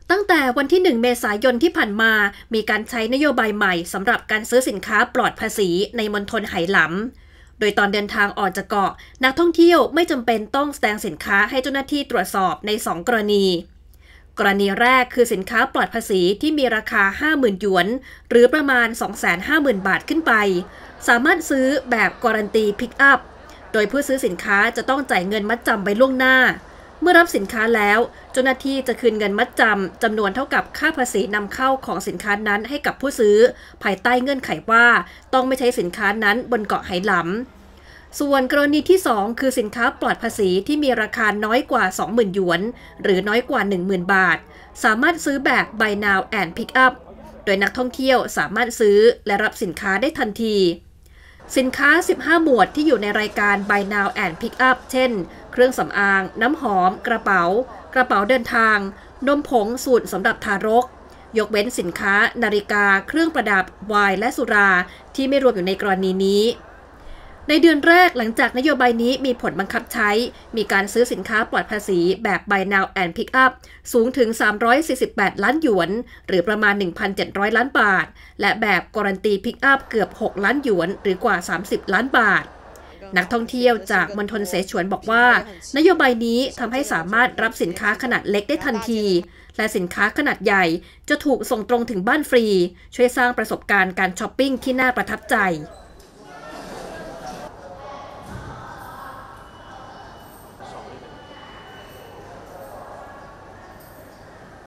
ตั้งแต่วันที่ 1 เมษายนที่ผ่านมามีการใช้นโยบายใหม่สำหรับการซื้อสินค้าปลอดภาษีในมณฑลไหหลำโดยตอนเดินทางออกจากเกาะนักท่องเที่ยวไม่จำเป็นต้องแสดงสินค้าให้เจ้าหน้าที่ตรวจสอบใน 2 กรณีแรกคือสินค้าปลอดภาษีที่มีราคา 50,000 หยวนหรือประมาณ 250,000 บาทขึ้นไปสามารถซื้อแบบการันตีพิกอัพโดยผู้ซื้อสินค้าจะต้องจ่ายเงินมัดจำไปล่วงหน้าเมื่อรับสินค้าแล้วเจ้าหน้าที่จะคืนเงินมัดจำจำนวนเท่ากับค่าภาษีนำเข้าของสินค้านั้นให้กับผู้ซื้อภายใต้เงื่อนไขว่าต้องไม่ใช้สินค้านั้นบนเกาะไหหลำส่วนกรณีที่ 2 คือสินค้าปลอดภาษีที่มีราคาน้อยกว่า 20,000 หยวนหรือน้อยกว่า 10,000 บาทสามารถซื้อแบบ Buy Now and Pick Up โดยนักท่องเที่ยวสามารถซื้อและรับสินค้าได้ทันทีสินค้า 15 หมวดที่อยู่ในรายการ Buy Now and Pick Up เช่นเครื่องสำอางน้ำหอมกระเป๋าเดินทางนมผงสูตรสำหรับทารกยกเว้นสินค้านาฬิกาเครื่องประดับไวน์และสุราที่ไม่รวมอยู่ในกรณีนี้ในเดือนแรกหลังจากนโยบายนี้มีผลบังคับใช้มีการซื้อสินค้าปลอดภาษีแบบ Buy Now and Pick Up สูงถึง348ล้านหยวนหรือประมาณ 1,700 ล้านบาทและแบบการันตีพิกอัพเกือบ6ล้านหยวนหรือกว่า30ล้านบาทนักท่องเที่ยวจากมณฑลเสฉวนบอกว่านโยบายนี้ทำให้สามารถรับสินค้าขนาดเล็กได้ทันทีและสินค้าขนาดใหญ่จะถูกส่งตรงถึงบ้านฟรีช่วยสร้างประสบการณ์การช้อปปิ้งที่น่าประทับใจ